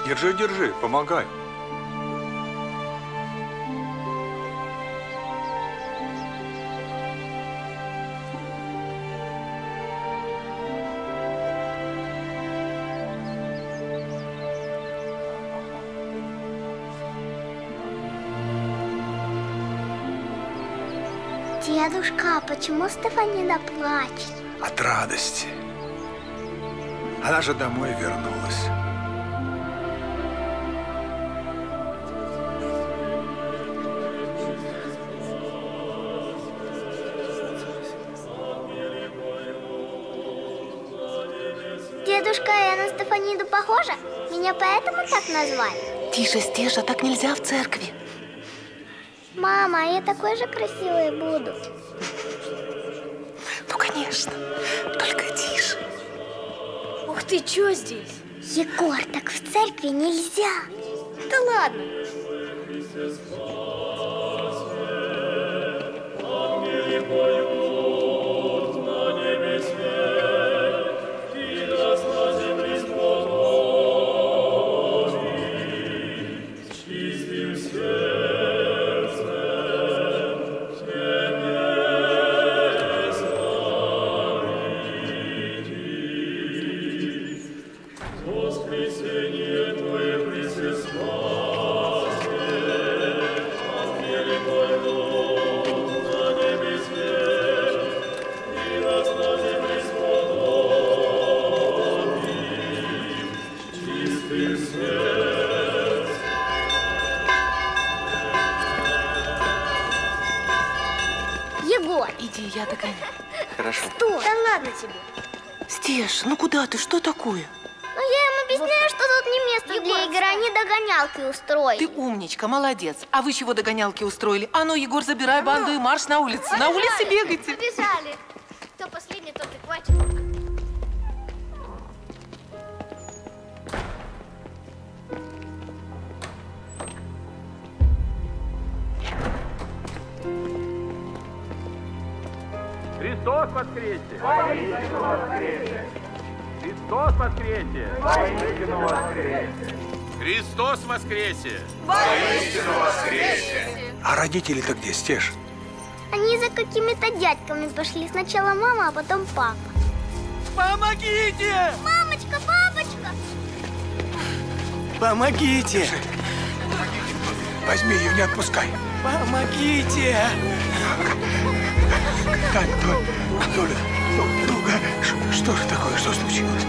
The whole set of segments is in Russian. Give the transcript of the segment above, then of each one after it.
Держи, держи, помогай. Дедушка, а почему Стефанина плачет? От радости. Она же домой вернулась. Дедушка, я на Стефанину похожа? Меня поэтому так назвали? Тише, Стеша, так нельзя в церкви. Мама, я такой же красивой буду. Ну, конечно. Только тише. Ух ты, чё здесь? Егор, так в церкви нельзя. Да ладно. Егор! Иди, я догоню. Хорошо. Стой! Да ладно тебе. Стеш, ну куда ты? Что такое? Ну я им объясняю, что тут не место для игр, они догонялки устроили. Ты умничка, молодец. А вы чего догонялки устроили? А ну, Егор, забирай банду и марш на улицу. На улице бегайте. Побежали. Кто последний, тот и хватит. Христос воскресе! Воистину воскресе! Христос воскресе! Воистину воскресе! Христос воскресе! Воистину воскресе! А родители-то где, Стеш? Они за какими-то дядьками пошли. Сначала мама, а потом папа. Помогите! Мамочка, папочка! Помогите! Возьми ее, не отпускай. Помогите! Тань, Толя, что же такое, что случилось?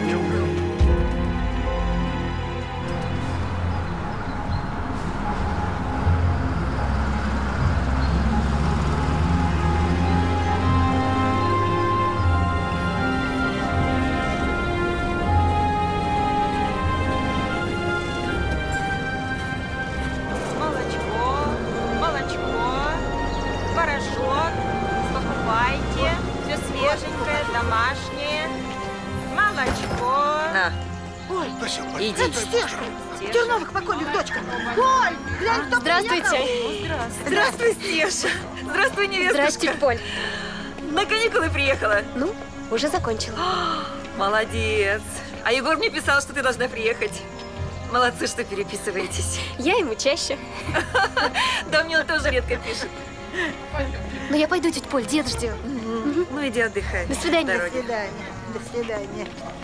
Иди. Терновых покойных дочка. Поль, глянь, кто Здравствуйте. Здравствуй, Стеша. Здравствуй, невестушка. Здравствуйте, Поль. На каникулы приехала. Ну, уже закончила. Молодец. А Егор мне писал, что ты должна приехать. Молодцы, что переписываетесь. Я ему чаще. Да, мне он тоже редко пишет. Ну, я пойду, тетя Поль, дед ждет. Ну, иди отдыхай. До свидания. До свидания. До свидания.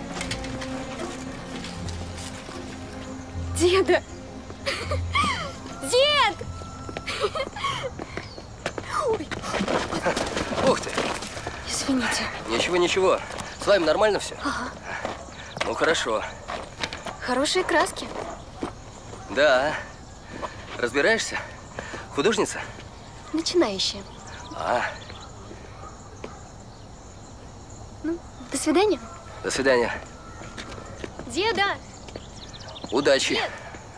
Деда! Дед! Ой. Ух ты! Извините. Ничего, ничего. С вами нормально все? Ага. Ну, хорошо. Хорошие краски. Да. Разбираешься? Художница? Начинающая. А. Ну, до свидания. До свидания. Деда! Удачи. Дед!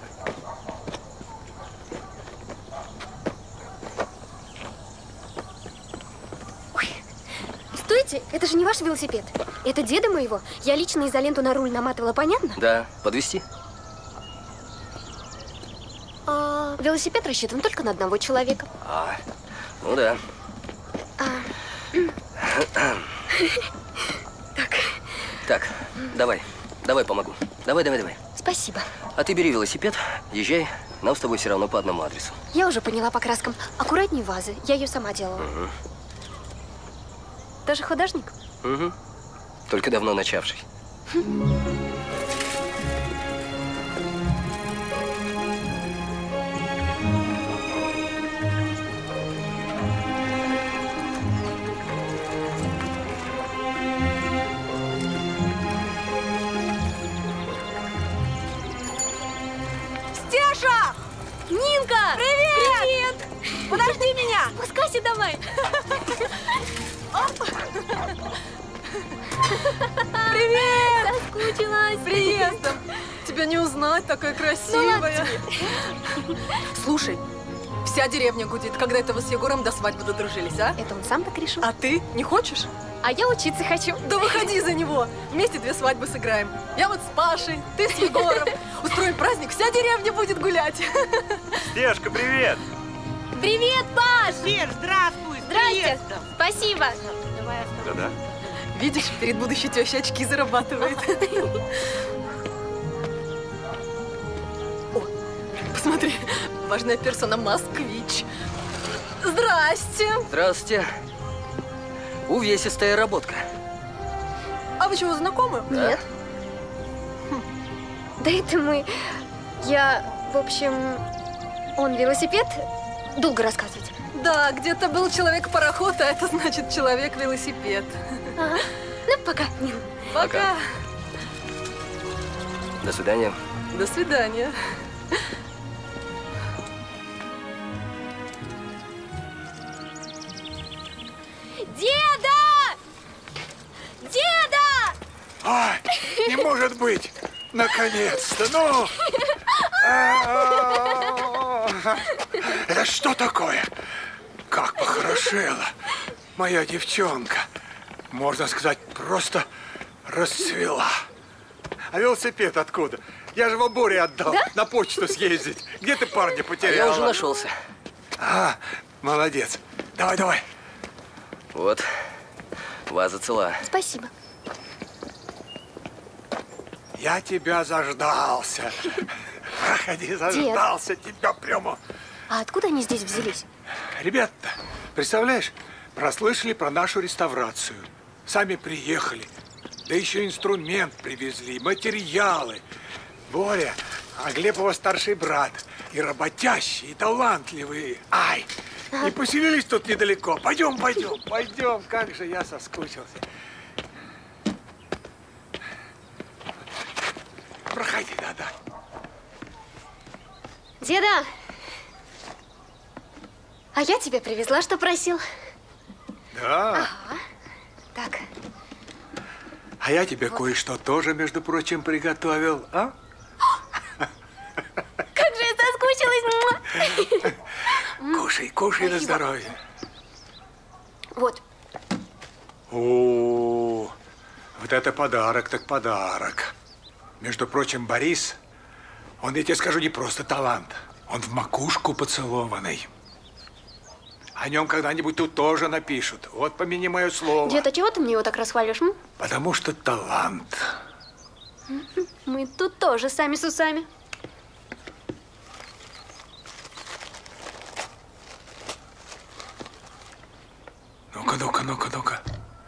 Ой, стойте, это же не ваш велосипед. Это деда моего. Я лично изоленту на руль наматывала, понятно? Да. Подвезти? А велосипед рассчитан только на одного человека. А, ну да. Так. Так, давай. Давай помогу. Давай. Спасибо. А ты бери велосипед, езжай. Нам с тобой все равно по одному адресу. Я уже поняла по краскам. Аккуратней вазы. Я ее сама делала. Угу. Даже художник? Угу. Только давно начавший. Стеша! Нинка! Привет! Привет! Подожди меня! Спускайся давай! Привет! Соскучилась! Приездом! Тебя не узнать, такая красивая. Слушай, вся деревня гудит, когда это вы с Егором до свадьбы додружились, а? Это он сам так решил? А ты не хочешь? А я учиться хочу. Да выходи за него. Вместе 2 свадьбы сыграем. Я вот с Пашей, ты с Егором. Устроим праздник, вся деревня будет гулять. Стежка, привет! Привет, Паш! Свет, здравствуй! Здрасте! Спасибо! Да-да. Видишь, перед будущей тещей очки зарабатывает. О, посмотри, важная персона москвич. Здрасте! Здравствуйте. Увесистая работка. А вы чего, знакомы? Нет. Да это мы... Я, в общем... Он велосипед? Долго рассказывать. Да, где-то был человек-пароход, а это значит человек-велосипед. Ага. Ну, пока. Пока. До свидания. До свидания. Деда! Деда! Ай, не может быть! Наконец-то! Ну! Это что такое? Как похорошела моя девчонка. Можно сказать, просто расцвела. А велосипед откуда? Я же его Боре отдал, да? На почту съездить. Где ты парня потеряла? Я уже нашелся. А, молодец. Давай, давай. Вот, ваза цела. Спасибо. Я тебя заждался. Проходи, заждался тебя прямо. А откуда они здесь взялись? Ребята, представляешь, прослышали про нашу реставрацию. Сами приехали. Да еще инструмент привезли, материалы. Боря, а Глеб его старший брат. И работящий, и талантливый. Ай, и поселились тут недалеко. Пойдем, пойдем, пойдем. Как же я соскучился. Проходи, да-да. Деда! А я тебе привезла, что просил. Да. Ага. Так. А я тебе кое-что тоже, между прочим, приготовил, а? Как же я соскучилась! Кушай, кушай на здоровье. Вот. О, вот это подарок, так подарок. Между прочим, Борис, он, я тебе скажу, не просто талант. Он в макушку поцелованный. О нем когда-нибудь тут тоже напишут. Вот помяни мое слово. Дед, а чего ты мне его так расхваливаешь? Потому что талант. Мы тут тоже сами с усами. Ну-ка, ну-ка, ну-ка, ну-ка.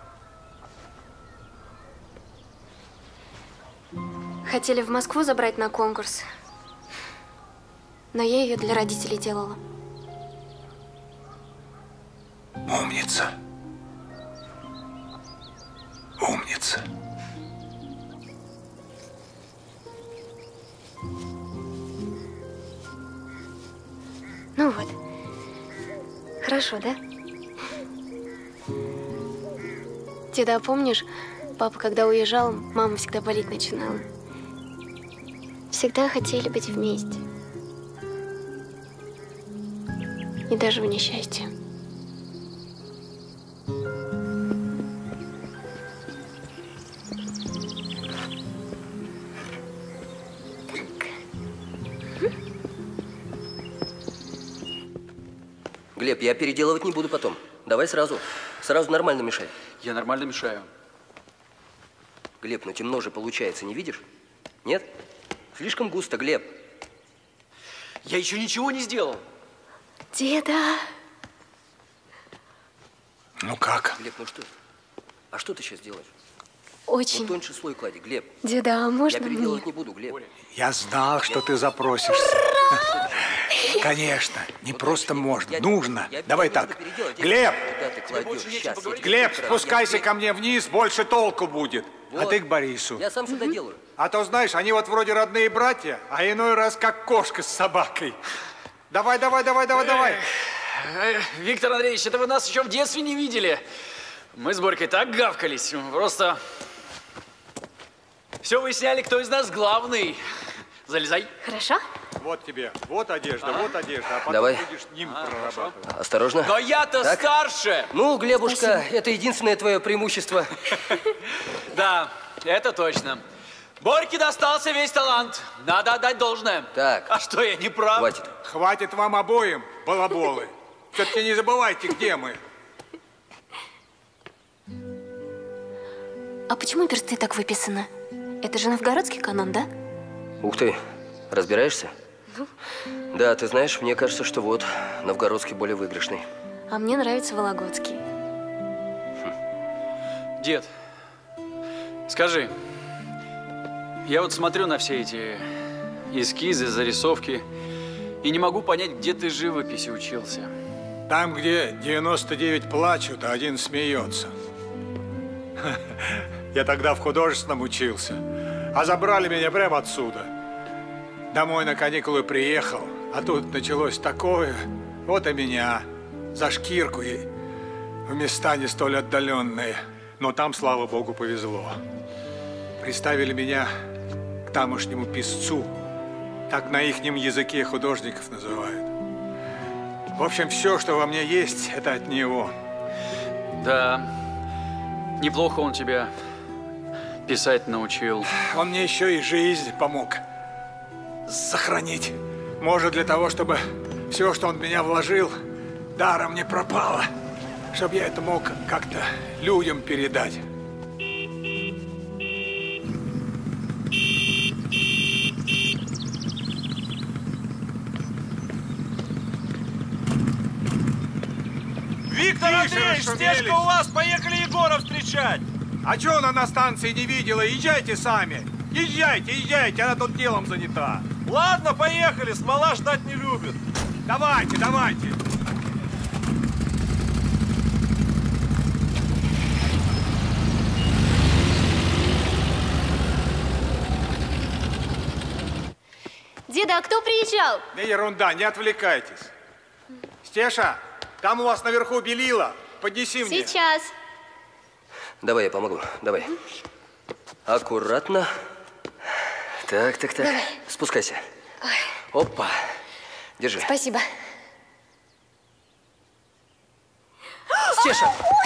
Хотели в Москву забрать на конкурс. Но я ее для родителей делала. Умница. Умница. Ну вот. Хорошо, да? Деда, а помнишь, папа, когда уезжал, мама всегда болеть начинала. Всегда хотели быть вместе. И даже в несчастье. Глеб, я переделывать не буду потом. Давай сразу. Сразу нормально мешай. Я нормально мешаю. Глеб, ну темно же получается, не видишь? Нет? Слишком густо, Глеб. Я еще ничего не сделал. Деда. Ну как? Глеб, ну что? А что ты сейчас делаешь? Очень. Ну, тоньше слой клади, Глеб. Деда, а можно Я переделывать мне? не буду, Глеб. Я знал, что ты запросишься. Конечно, не просто можно, нужно. Давай так. Глеб! Куда ты кладешь? Сейчас, я тебе Глеб, покажу. спускайся ко мне вниз, больше толку будет. А Вот. ты к Борису. Я сам сюда делаю. А то, знаешь, они вот вроде родные братья, а иной раз как кошка с собакой. Давай. Виктор Андреевич, это вы нас еще в детстве не видели. Мы с Борькой так гавкались. Просто все выясняли, кто из нас главный. Залезай. Хорошо? Вот тебе, вот одежда, а потом Давай. будешь ним прорабатывать. Осторожно. Но я-то Так. старше. Ну, Глебушка, это единственное твое преимущество. Да, это точно. Борьке достался весь талант. Надо отдать должное. Так. А что, я не прав? Хватит. Хватит вам обоим, балаболы. Все-таки не забывайте, где мы. А почему персты так выписаны? Это же новгородский канон, да? Ух ты, разбираешься? Да, ты знаешь, мне кажется, что вот новгородский более выигрышный. А мне нравится вологодский. Дед, скажи, я вот смотрю на все эти эскизы, зарисовки и не могу понять, где ты живописи учился. Там, где 99 плачут, а один смеется. Я тогда в художественном учился, а забрали меня прямо отсюда. Домой на каникулы приехал, а тут началось такое. Вот и меня за шкирку и в места не столь отдаленные. Но там, слава богу, повезло. Приставили меня к тамошнему писцу. Так на ихнем языке художников называют. В общем, все, что во мне есть, это от него. Да, неплохо он тебя писать научил. Он мне еще и жизнь помог сохранить. Может, для того, чтобы все, что он в меня вложил, даром не пропало. Чтобы я это мог как-то людям передать. Виктор Андреевич, Стежка у вас, поехали Егора встречать. А чего она на станции не видела? Езжайте сами. Езжайте, она тут делом занята. Ладно, поехали, смола ждать не любит. Давайте. Деда, а кто приезжал? Да ерунда, не отвлекайтесь. Стеша, там у вас наверху белила. Поднеси мне. Сейчас. Давай, я помогу. Давай. Аккуратно. Так. Давай. Спускайся. Опа. Держи. Спасибо. Стеша!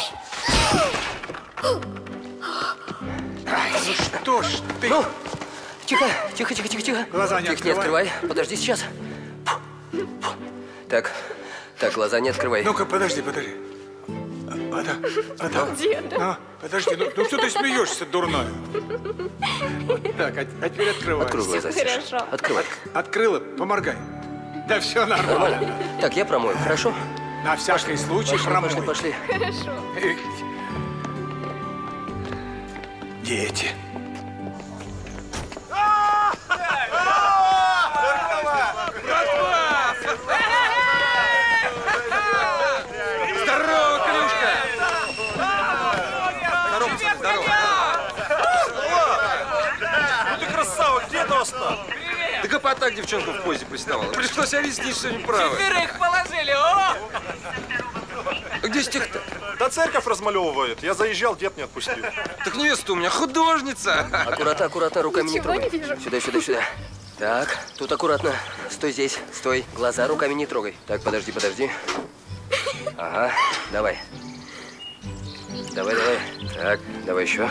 Что ж ты? Ну, тихо. Глаза не Их не открывай. Подожди сейчас. Так, глаза не открывай. Ну-ка, подожди. Деда. Ну, подожди, ну что ты смеешься, дурной? Вот так, а теперь открывай. Открой глаза, Стеша. Хорошо. Открывай. Открыла, поморгай. Да все нормально. Нормально? Так, я промою, хорошо? На всякий случай промой. Пошли. Дети. Здорово, Клюшка! Здорово. Ну ты красава, где достал? Да гопота к девчонку в позе приставала. Пришлось объяснить, что неправы. Их положили, о! Где стих-то? Да церковь размалевывает. Я заезжал, дед не отпустил. Так невеста у меня художница. Аккуратно, руками не Ничего трогай. не вижу. Сюда. Так, тут аккуратно. Стой здесь, стой. Глаза руками не трогай. Так, подожди. Ага, давай. Давай. Так, давай еще.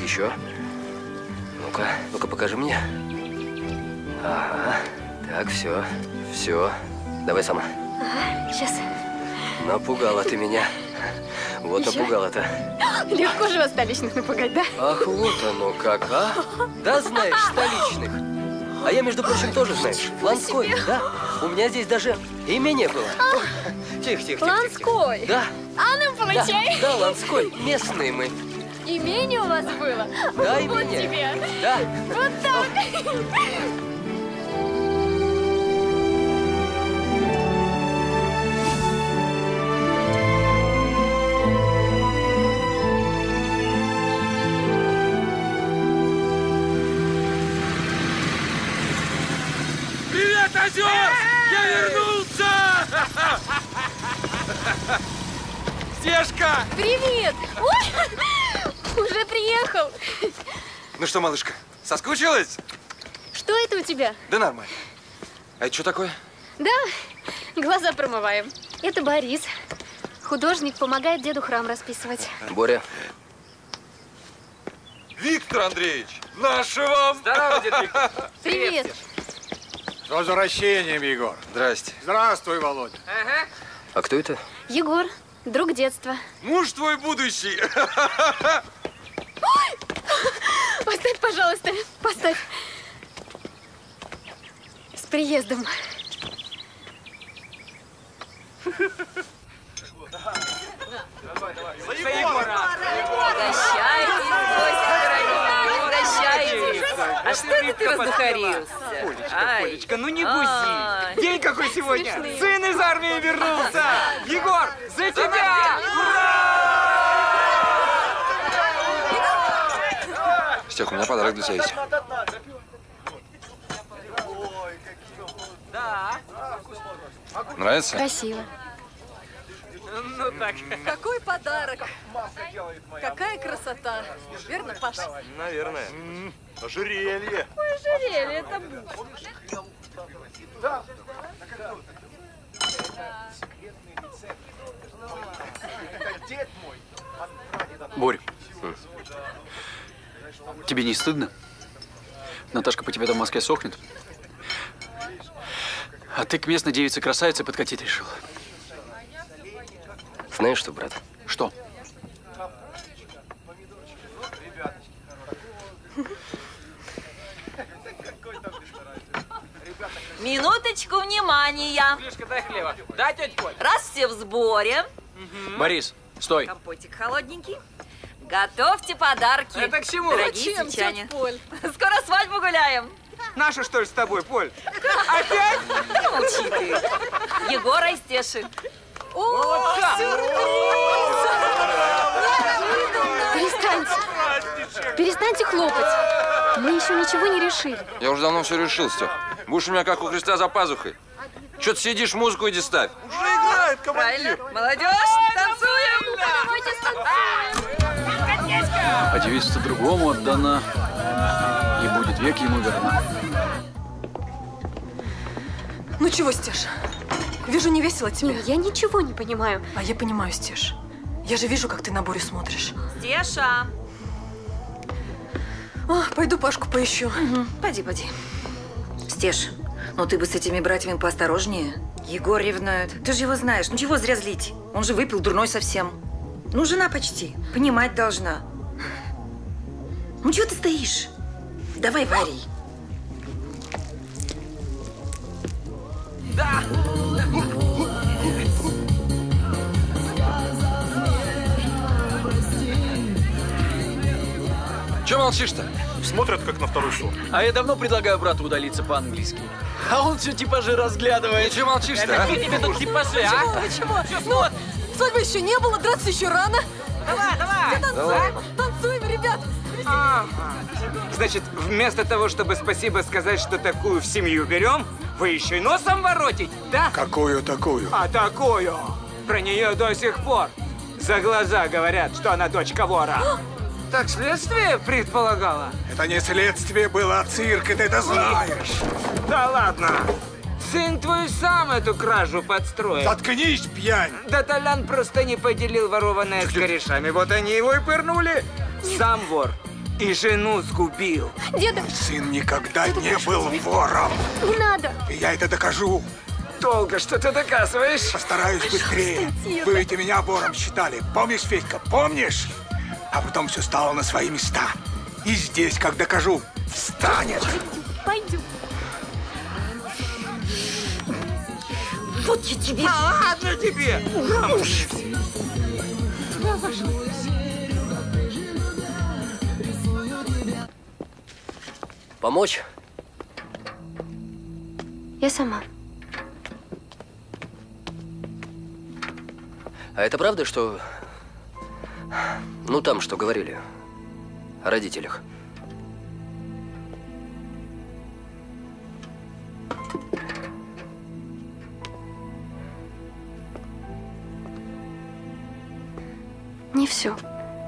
Ну-ка, покажи мне. Ага, так, все. Давай сама. Ага, сейчас. Напугала ты меня. Вот Еще? напугала-то. Легко же вас столичных напугать, да? Ах, вот оно как, а? Да знаешь, столичных. А я, между прочим, тоже, знаешь, Ланской, да? У меня здесь даже имя не было. Тихо. Ланской? Да. А ну, получай. Да, Ланской. Местные мы. Имение у вас было? Да, Вот имение. тебе. Да. Вот так. Привет, Озер! Я вернулся! Стежка! Привет! Ой, уже приехал. Ну что, малышка, соскучилась? Что это у тебя? Да нормально. А это что такое? Да, глаза промываем. Это Борис. Художник, помогает деду храм расписывать. Боря. Виктор Андреевич, нашего! Здорово, дед Виктор. Привет. С возвращением, Егор. Здрасте. Здравствуй, Володя. А кто это? Егор, друг детства. Муж твой будущий. Поставь, пожалуйста, поставь. С приездом. А что это ты раздухарился? Полечка, ну не бузи. День какой сегодня. Сын из армии вернулся. Егор, за тебя! Стех, у меня подарок для тебя есть. Нравится? Красиво. Ну так. Какой подарок. Какая красота. Верно, Паша? Наверное. Ожерелье. Ожерелье, это будет. Борь, тебе не стыдно? Наташка по тебе там в Москве сохнет. А ты к местной девице-красавице подкатить решил. Знаешь что, брат? Что? Минуточку внимания. Гришка, дай хлеба. Да, тетя Поль? Раз все в сборе, Борис, стой. компотик холодненький, готовьте подарки. Это к чему? Дорогие Зачем, сельчане. тетя Поль? Скоро свадьбу гуляем. Наша, что ли, с тобой, Поль? Опять? Не молчи ты. Егора и Стеши. О, Перестаньте. Перестаньте хлопать. Мы еще ничего не решили. Я уже давно все решил, Стех. Будешь у меня как у Христа за пазухой. Че ты сидишь, музыку иди ставь. Уже играет, командир. Правильно. Молодежь, танцуем. А девица другому отдана, и будет век ему верна. Ну чего, Стеш? Вижу, не весело тебе. Нет, я ничего не понимаю. А я понимаю, Стеш. Я же вижу, как ты на Борю смотришь. Стеша. О, пойду Пашку поищу. Поди. Стеш, ну ты бы с этими братьями поосторожнее. Егор ревнует. Ты же его знаешь. Ну чего зря злить? Он же выпил, дурной совсем. Ну, жена почти. Понимать должна. Ну чего ты стоишь? Давай вари. Че молчишь-то? Смотрят, как на второй сон. А я давно предлагаю брату удалиться по-английски. А он все типажи разглядывает. Че молчишь-то, а? тебе тут типажи, а? Почему? Ну, свадьбы еще не было, драться еще рано. Давай. Танцуем, танцуем, ребят. Значит, вместо того, чтобы спасибо сказать, что такую в семью берем, вы еще и носом воротить, да? Какую такую? А такую. Про нее до сих пор за глаза говорят, что она дочка вора. Так следствие предполагало? Это не следствие было, а цирк, и ты это знаешь. Да ладно. Сын твой сам эту кражу подстроил. Заткнись, пьянь. Да Толян просто не поделил ворованное с корешами. Вот они его и пырнули. Сам вор. И жену сгубил. Деда, Сын никогда не был вором. не надо. И я это докажу. Долго что ты доказываешь? Постараюсь быстрее. Вы ведь и меня вором считали. Помнишь, Федька, помнишь? А потом все стало на свои места. И здесь, как докажу, встанет. Пойдем. Вот я тебе. Ладно тебе. Помочь? Я сама. А это правда, что… Ну, там что говорили о родителях? Не все.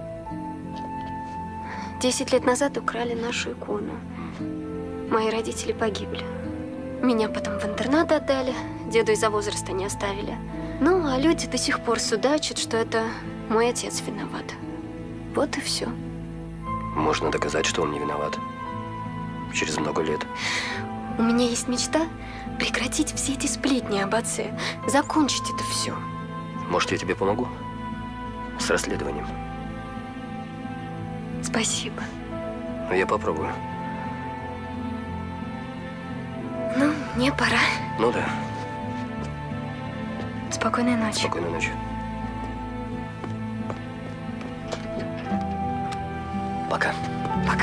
10 лет назад украли нашу икону. Мои родители погибли. Меня потом в интернат отдали, деду из-за возраста не оставили. Ну, а люди до сих пор судачат, что это мой отец виноват. Вот и все. Можно доказать, что он не виноват. Через много лет. У меня есть мечта прекратить все эти сплетни об отце, закончить это все. Может, я тебе помогу? С расследованием. Спасибо. Я попробую. Ну, мне пора. Ну да. Спокойной ночи. Спокойной ночи. Пока. Пока.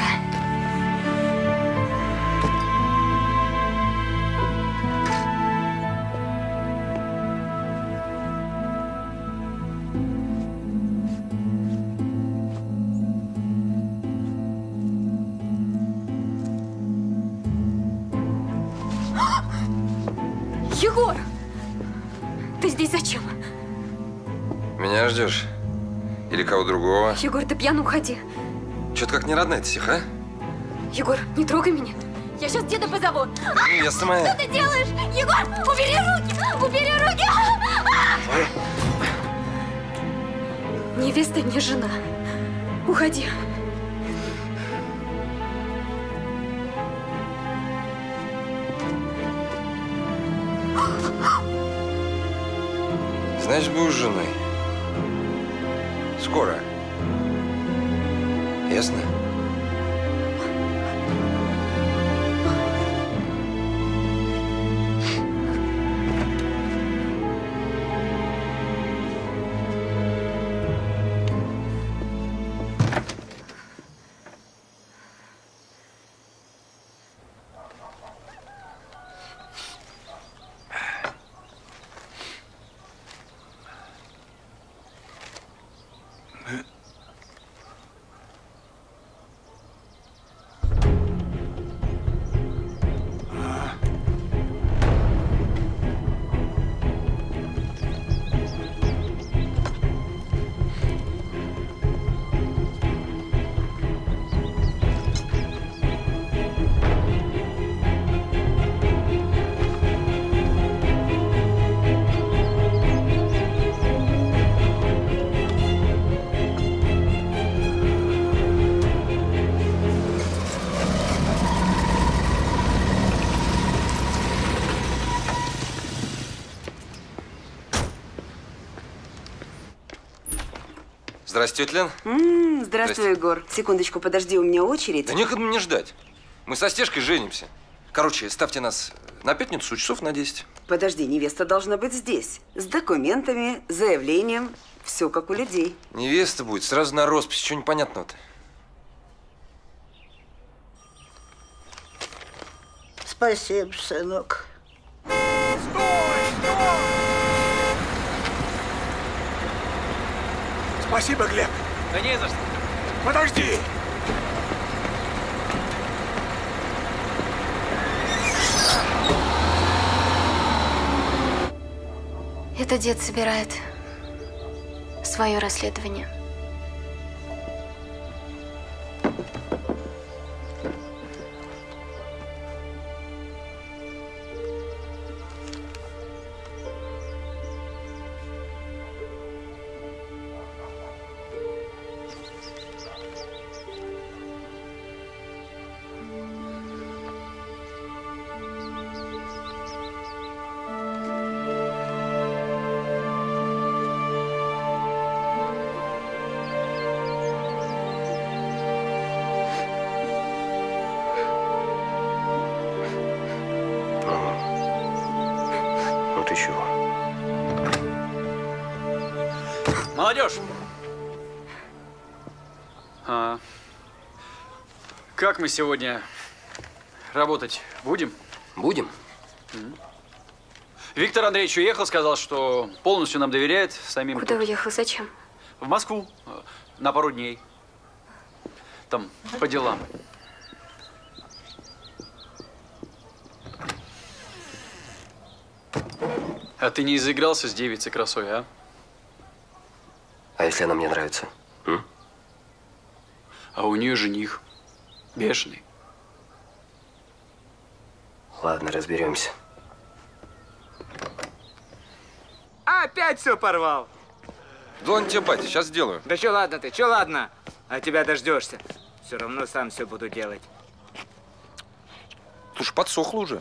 Егор! Ты здесь зачем? Меня ждешь? Или кого другого? Егор, ты пьян, уходи. Что-то как не родная тихо, а? Егор, не трогай меня. Я сейчас деда позову. Я сама. Что ты делаешь? Егор, убери руки! Убери руки! Невеста не жена. Уходи. Значит, будешь женой. Скоро. Ясно? Здравствуйте, тетя Лен. Здравствуй, Егор. Секундочку, подожди, у меня очередь. Да некогда мне ждать. Мы со Стежкой женимся. Короче, ставьте нас на пятницу часов на 10. Подожди, невеста должна быть здесь. С документами, заявлением. Все как у людей. Невеста будет сразу на роспись. Чего непонятного-то? Спасибо, сынок. Спасибо, Глеб. Да не за что. Подожди! Это дед собирает свое расследование. Молодежь! Как мы сегодня работать будем? Будем. Виктор Андреевич уехал, сказал, что полностью нам доверяет самим. Куда уехал? Зачем? В Москву. На пару дней. Там, по делам. А ты не заигрался с девицей красой, а? А если она мне нравится? А у нее жених. Бешеный. Ладно, разберемся. Опять все порвал. Да ладно тебе, батя, сейчас сделаю. Да че ладно ты, че ладно? А тебя дождешься. Все равно сам все буду делать. Слушай, подсохло уже.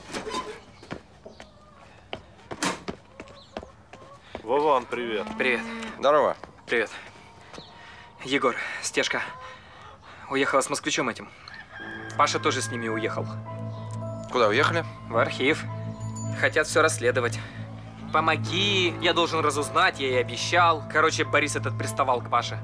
Вован, привет. Привет. Здорово. Привет. Егор, Стежка уехала с москвичом этим. Паша тоже с ними уехал. Куда уехали? В архив. Хотят все расследовать. Помоги, я должен разузнать, я ей обещал. Короче, Борис этот приставал к Паше.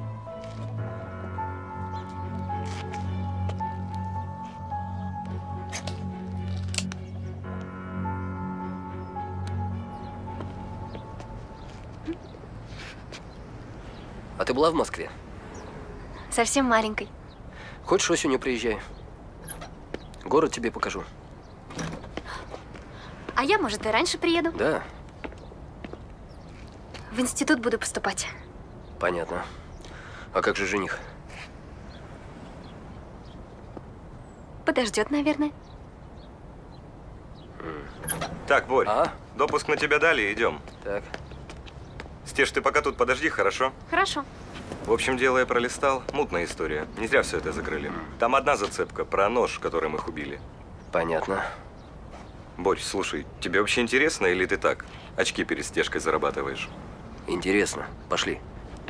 А ты была в Москве? Совсем маленькой. Хочешь, осенью приезжай. Город тебе покажу. А я, может, и раньше приеду? Да, В институт буду поступать. понятно. А как же жених? Подождет, наверное. Так, Борь, допуск на тебя дали, идем. Так. Стеж, ты пока тут подожди, хорошо? Хорошо. В общем, дело я пролистал. Мутная история. Не зря все это закрыли. Там одна зацепка про нож, которым их убили. Понятно. Борь, слушай, тебе вообще интересно или ты так очки перед Стежкой зарабатываешь? Интересно. Пошли.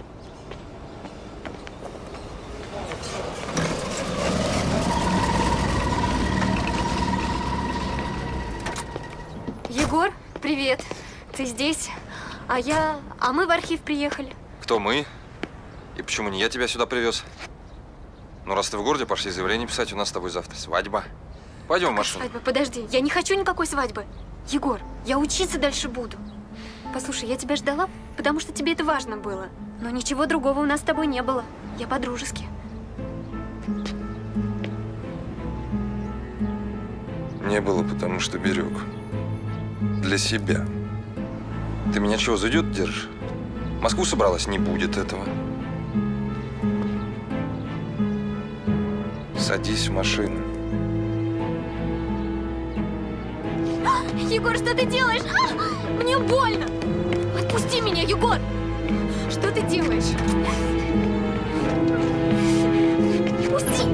Егор, привет. Ты здесь? А мы в архив приехали. Кто мы? И почему не я тебя сюда привез? Ну, раз ты в городе, пошли заявление писать, у нас с тобой завтра свадьба. Пойдем в машину. Свадьба, подожди. Я не хочу никакой свадьбы. Егор, я учиться дальше буду. Послушай, я тебя ждала, потому что тебе это важно было. Но ничего другого у нас с тобой не было. Я по-дружески. Не было, потому что берег. Для себя. Ты меня чего, за идиот держишь? В Москву собралась? Не будет этого. Садись в машину. Егор, что ты делаешь? Мне больно! Отпусти меня, Егор! Что ты делаешь? Пусти!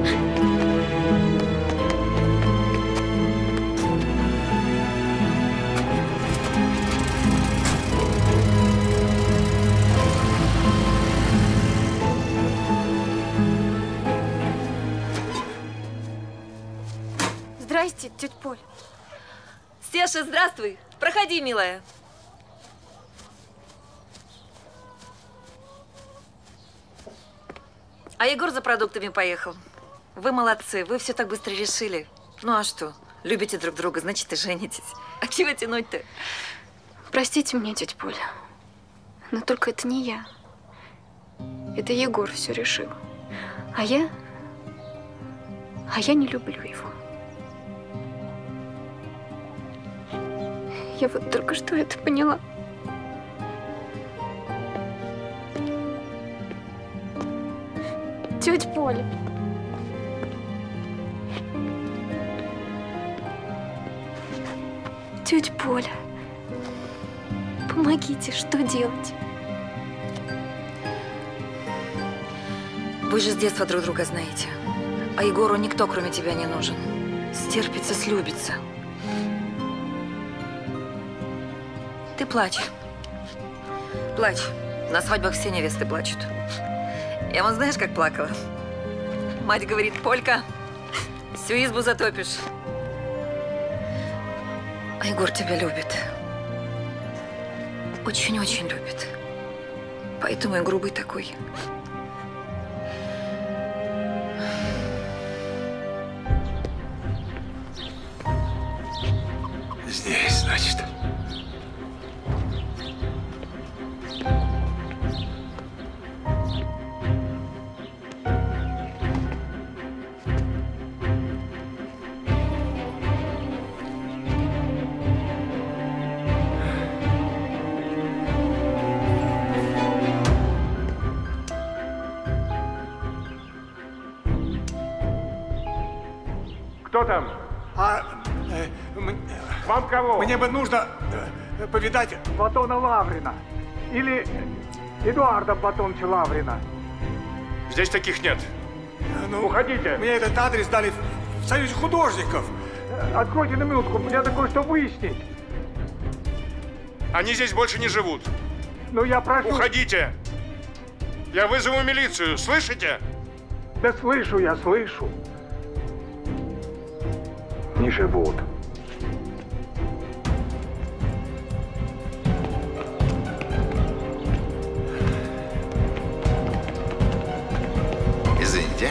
Здрасте, тетя Поль. Стеша, здравствуй. Проходи, милая. А Егор за продуктами поехал. Вы молодцы, вы все так быстро решили. Ну а что? Любите друг друга, значит и женитесь. А чего тянуть-то? Простите меня, тетя Поля, но только это не я. Это Егор все решил. А я не люблю его. Я вот только что это поняла. Тетя Поля. Тетя Поля. Помогите, что делать? Вы же с детства друг друга знаете. А Егору никто, кроме тебя, не нужен. Стерпится, слюбится. Ты плачь. Плачь. На свадьбах все невесты плачут. Я вон знаешь, как плакала? Мать говорит: Полька, всю избу затопишь. А Егор тебя любит. Очень-очень любит. Поэтому и грубый такой. Здесь, значит. Кто там? Вам кого? Мне бы нужно повидать Платона Лаврина. Или Эдуарда Платоновича Лаврина. Здесь таких нет. Ну, уходите. Мне этот адрес дали в Союзе художников. Откройте на минутку, мне надо кое-что выяснить. Они здесь больше не живут. Ну, я прошу. Уходите. Я вызову милицию, слышите? Да слышу я, слышу. Не живут. Извините.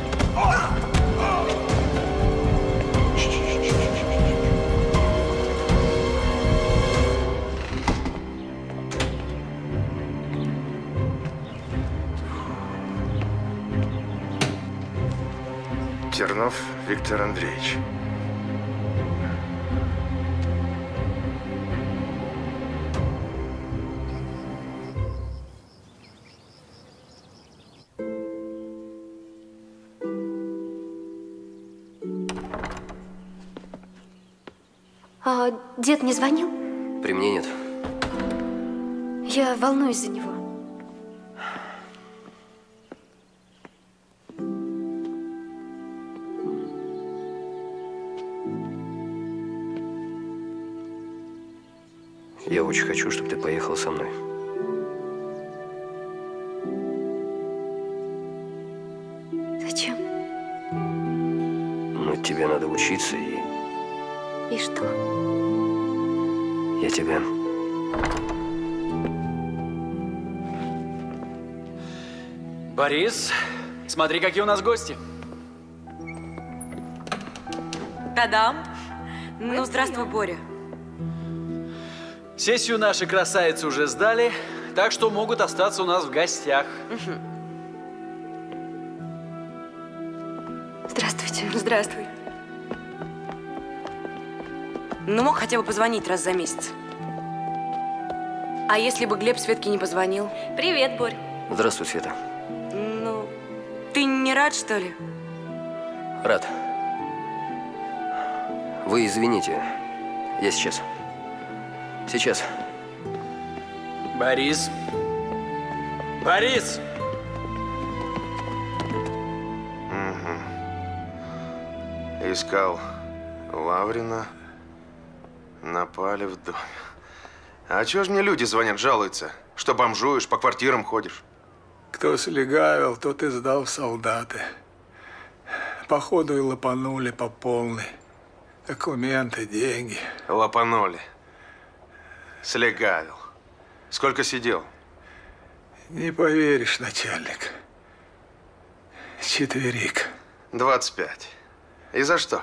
Чернов Виктор Андреевич. А дед не звонил? При мне нет. Я волнуюсь за него. Я очень хочу, чтобы ты поехал со мной. Зачем? Ну, тебе надо учиться и… И что? Я тебя… Борис, смотри, какие у нас гости. Та-дам! Ну, здравствуй, Боря. Сессию наши красавицы уже сдали, так что могут остаться у нас в гостях. Здравствуйте. Здравствуй. Ну, мог хотя бы позвонить раз за месяц. А если бы Глеб Светке не позвонил? Привет, Борь. Здравствуй, Света. Ну, ты не рад, что ли? Рад. Вы извините, я сейчас. Сейчас. Борис. Борис! Искал Лаврина. Напали в доме. А чего ж мне люди звонят, жалуются? Что бомжуешь, по квартирам ходишь? Кто слегавил, тот и сдал в солдаты. Походу и лопанули по полной. Документы, деньги. Лопанули. Слегавил. Сколько сидел? Не поверишь, начальник. Четверик. 25. И за что?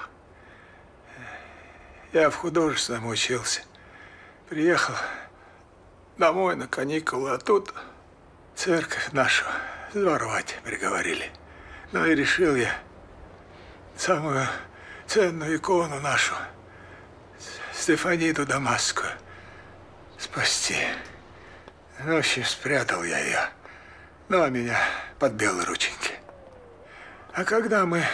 Я в художественном учился. Приехал домой на каникулы, а тут церковь нашу взорвать приговорили. Ну и решил я самую ценную икону нашу, Стефаниду Дамасскую, спасти. В общем, спрятал я ее. Ну, а меня под белые рученьки. А когда мы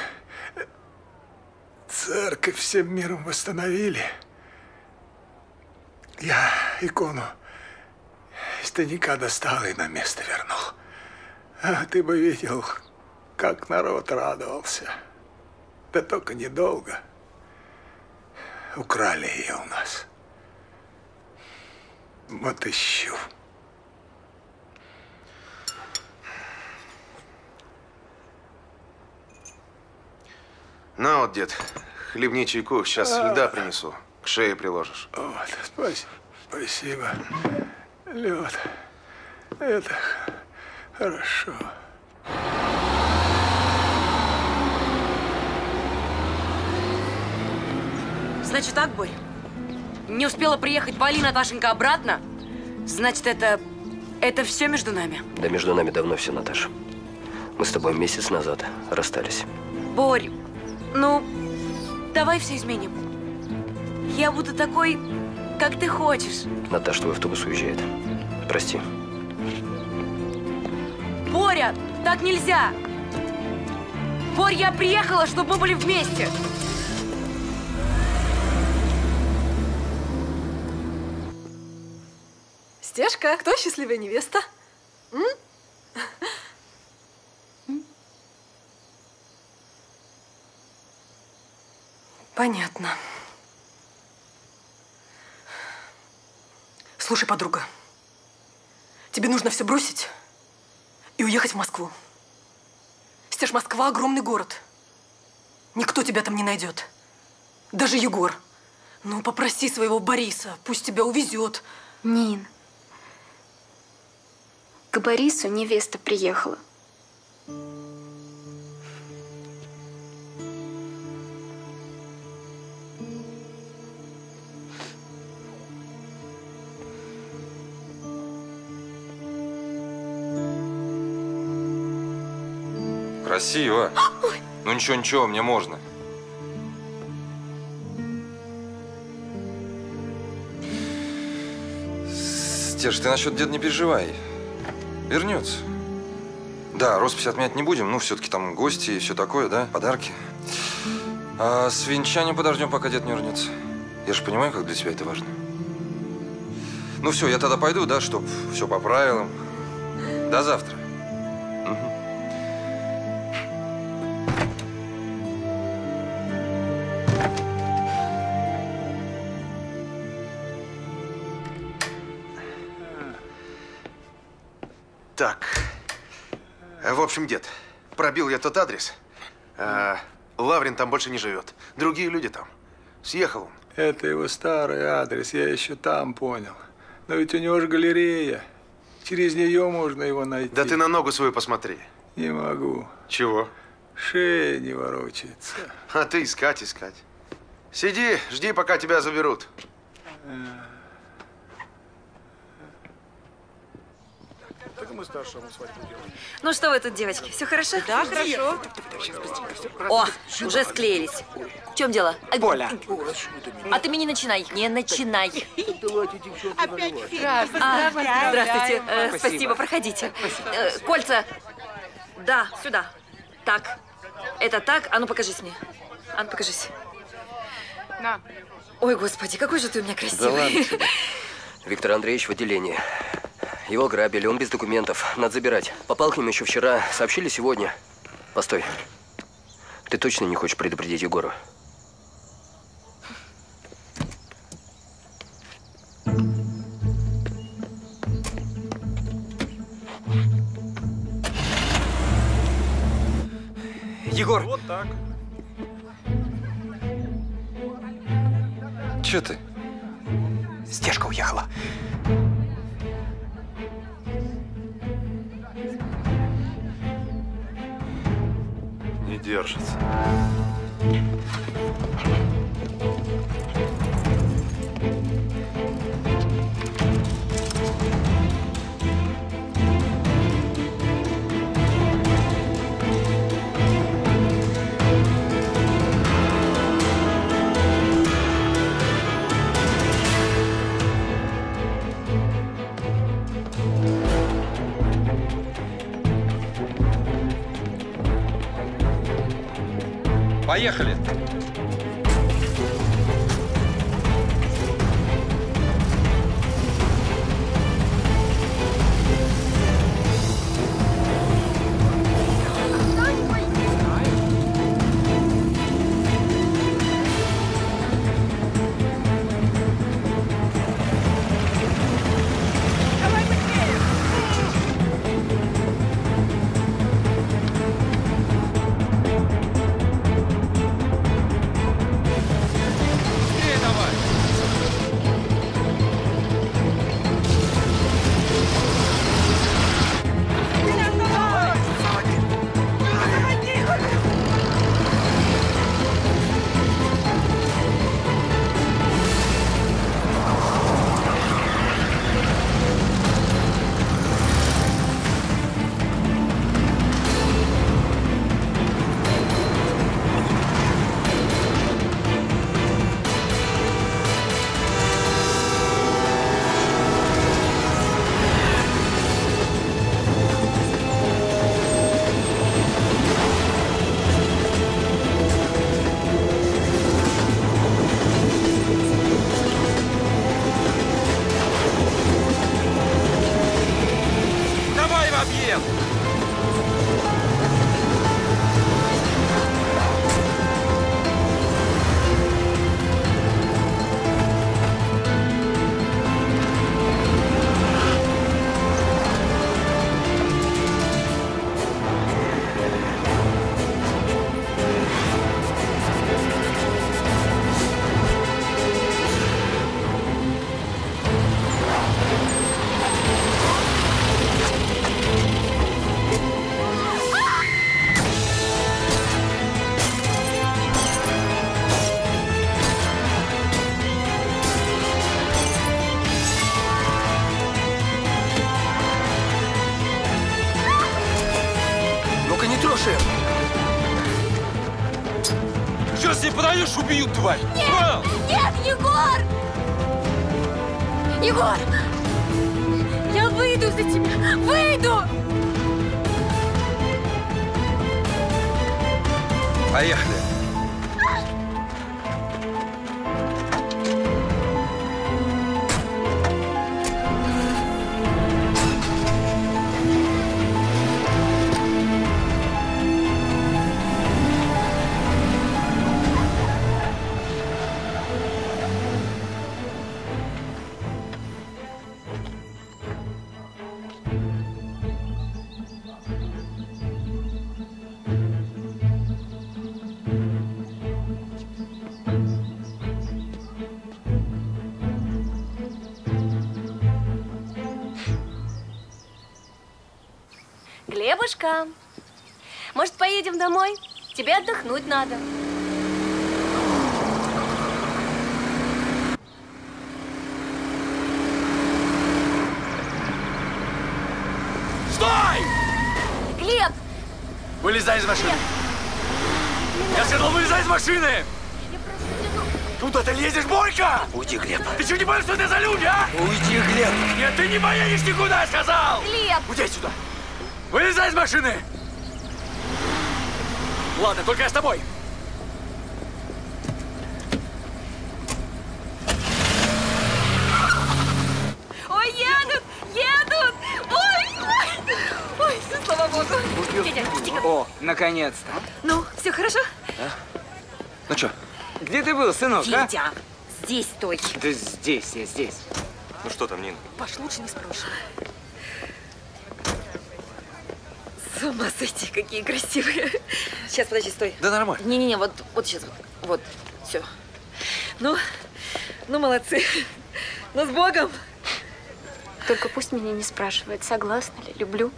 церковь всем миром восстановили, я икону из тайника достал и на место вернул. А ты бы видел, как народ радовался. Да только недолго. Украли ее у нас. Вот ищу. На вот, дед, хлебни чайку, сейчас льда принесу. К шее приложишь. Вот, спасибо. Лед. Это хорошо. Значит так, Борь? Не успела приехать Полина Наташенька обратно? Значит, это все между нами? Да между нами давно все, Наташа. Мы с тобой месяц назад расстались. Борь, ну, давай все изменим. Я буду такой, как ты хочешь. Наташ, твой автобус уезжает. Прости. Боря, так нельзя! Борь, я приехала, чтобы мы были вместе! Стежка, кто счастливая невеста? Понятно. Слушай, подруга, тебе нужно все бросить и уехать в Москву. Стеж, Москва – огромный город. Никто тебя там не найдет. Даже Егор. Ну, попроси своего Бориса, пусть тебя увезет. Нин, к Борису невеста приехала. Красиво. Ну ничего, мне можно. Стеж, ты насчет деда не переживай. Вернется. Да, роспись отменять не будем. Ну, все-таки там гости и все такое, да? Подарки. А с венчанием подождем, пока дед не вернется. Я же понимаю, как для тебя это важно. Ну все, я тогда пойду, да, чтоб все по правилам. До завтра. Так. В общем, дед, пробил я тот адрес. Лаврин там больше не живет. Другие люди там. Съехал он. Это его старый адрес, я еще там понял. Но ведь у него же галерея. Через нее можно его найти. Да ты на ногу свою посмотри. Не могу. Чего? Шея не ворочается. А ты искать. Сиди, жди, пока тебя заберут. Ну что вы тут, девочки, все хорошо? Да, хорошо. О, уже склеились. В чем дело? Поля. А ты мне не начинай. Не начинай. Здравствуйте. Здравствуйте. Спасибо, проходите. Кольца. Да, сюда. Так. Это так. А ну, покажись мне. А ну, покажись. На. Ой, господи, какой же ты у меня красивый. Да ладно тебе. Виктор Андреевич в отделении. Его ограбили, он без документов. Надо забирать. Попал к ним еще вчера, сообщили сегодня. Постой. Ты точно не хочешь предупредить Егора? Егор! Вот так. Че ты? Стежка уехала. Не держится. Поехали! Сейчас не подойдешь, убьют, тварь! Нет! Нет, Егор! Егор! Я выйду за тебя! Выйду! Поехали. Глебушка, может, поедем домой? Тебе отдохнуть надо. Стой! Глеб! Вылезай из машины! Я сказал, вылезай из машины! Куда ты лезешь, Борька? Уйди, Глеб. Ты что, не понимаешь, что это за люди, а? Уйди, Глеб. Нет, ты не поедешь никуда, я сказал! Глеб! Уйди отсюда! Вылезай из машины! Ладно, только я с тобой. Ой, едут! Едут! Ой! Ой, слава богу! Дядя, иди-ка. О, наконец-то. Ну, все хорошо? Ну что? Где ты был, сынок, Витя, здесь стой. Да здесь, я здесь. Ну что там, Нина? Паш, лучше не спрашивай. С ума сойти, какие красивые. Сейчас, подожди, стой. Да нормально. Не-не-не, вот сейчас, вот, все. Ну, молодцы. Ну, с Богом. Только пусть меня не спрашивает, согласна ли, люблю.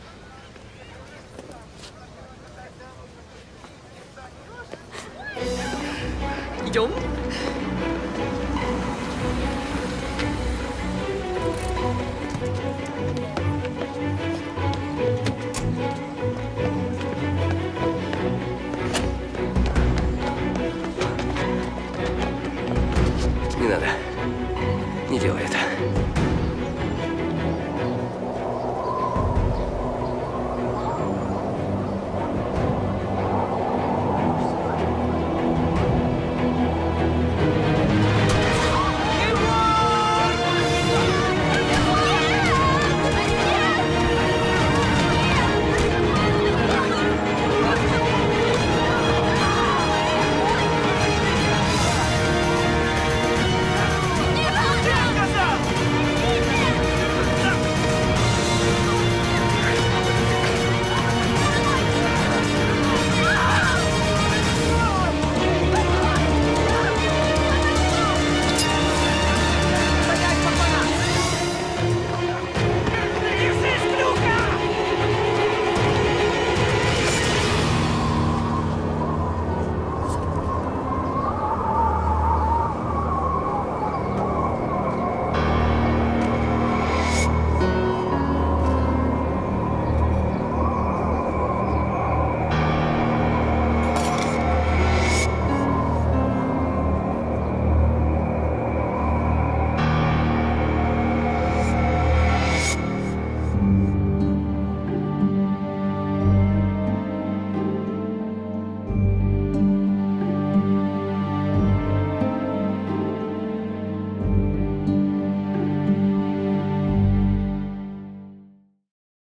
Идем. Не надо. Не делай это.